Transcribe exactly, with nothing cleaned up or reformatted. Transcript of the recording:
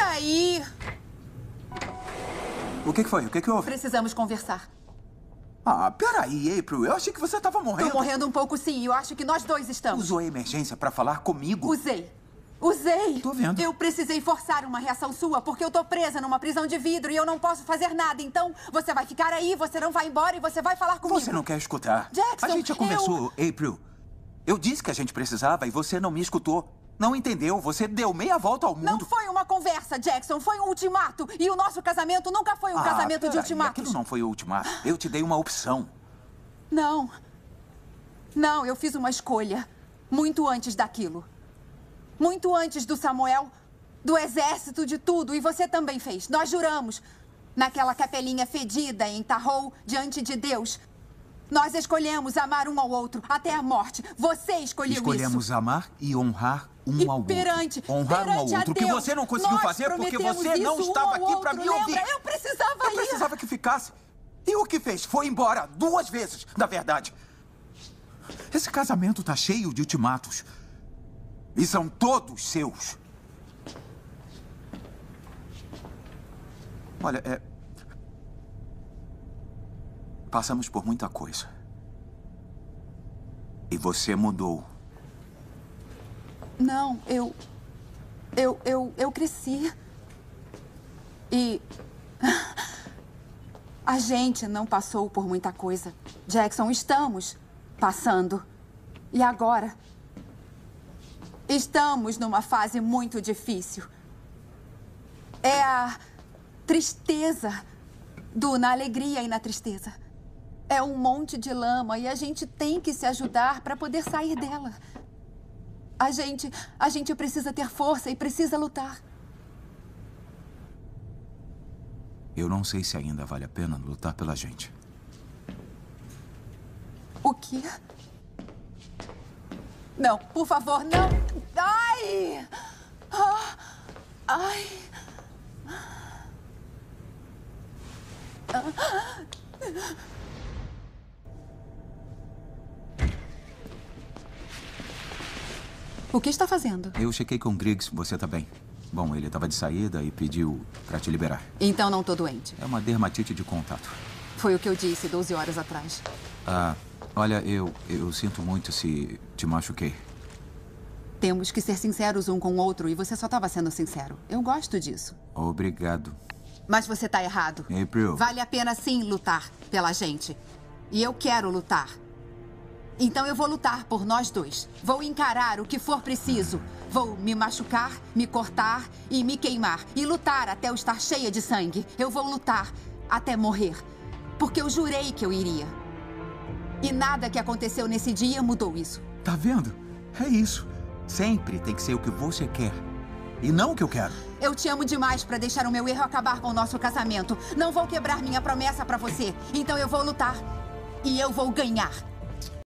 Peraí. O que que foi? O que que houve? Precisamos conversar. Ah, peraí, April. Eu achei que você estava morrendo. Tô morrendo um pouco, sim. Eu acho que nós dois estamos. Usou a emergência para falar comigo? Usei. Usei. Tô vendo. Eu precisei forçar uma reação sua, porque eu tô presa numa prisão de vidro e eu não posso fazer nada. Então, você vai ficar aí, você não vai embora e você vai falar comigo. Você não quer escutar. Jackson, a gente já conversou, eu... April. Eu disse que a gente precisava e você não me escutou. Não entendeu. Você deu meia volta ao mundo. Não foi uma conversa, Jackson. Foi um ultimato. E o nosso casamento nunca foi um ah, casamento de ultimatos. Aquilo não foi o ultimato. Eu te dei uma opção. Não. Não, eu fiz uma escolha. Muito antes daquilo. Muito antes do Samuel, do exército, de tudo. E você também fez. Nós juramos. Naquela capelinha fedida em Tahou, diante de Deus. Nós escolhemos amar um ao outro até a morte. Você escolheu isso. Escolhemos amar e honrar um e ao perante, outro. Honrar perante um ao outro. O que Deus, você não conseguiu nós fazer porque você isso não estava um aqui outro, para me lembra? ouvir. Eu precisava Eu ir. precisava que ficasse. E o que fez? Foi embora duas vezes, na verdade. Esse casamento tá cheio de ultimatos. E são todos seus. Olha, é... Passamos por muita coisa. E você mudou. Não, eu... Eu, eu, eu cresci. E... A gente não passou por muita coisa. Jackson, estamos passando. E agora? Estamos numa fase muito difícil. É a tristeza do na alegria e na tristeza. É um monte de lama e a gente tem que se ajudar para poder sair dela. A gente, a gente precisa ter força e precisa lutar. Eu não sei se ainda vale a pena lutar pela gente. O quê? Não, por favor, não. Ai! Ah, ai! Ah. O que está fazendo? Eu chequei com o Griggs. Você tá bem. Bom, ele estava de saída e pediu para te liberar. Então não tô doente. É uma dermatite de contato. Foi o que eu disse doze horas atrás. Ah, olha, eu, eu sinto muito se te machuquei. Temos que ser sinceros um com o outro e você só estava sendo sincero. Eu gosto disso. Obrigado. Mas você tá errado. April. Vale a pena sim lutar pela gente. E eu quero lutar. Então eu vou lutar por nós dois. Vou encarar o que for preciso. Vou me machucar, me cortar e me queimar. E lutar até eu estar cheia de sangue. Eu vou lutar até morrer. Porque eu jurei que eu iria. E nada que aconteceu nesse dia mudou isso. Tá vendo? É isso. Sempre tem que ser o que você quer. E não o que eu quero. Eu te amo demais pra deixar o meu erro acabar com o nosso casamento. Não vou quebrar minha promessa pra você. Então eu vou lutar. E eu vou ganhar.